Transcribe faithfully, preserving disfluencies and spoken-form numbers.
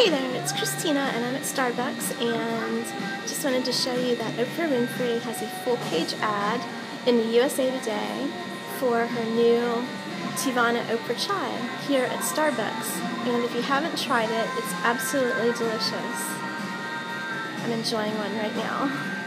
Hey there, it's Christina and I'm at Starbucks and just wanted to show you that Oprah Winfrey has a full page ad in the U S A Today for her new Teavana Oprah chai here at Starbucks. And if you haven't tried it, it's absolutely delicious. I'm enjoying one right now.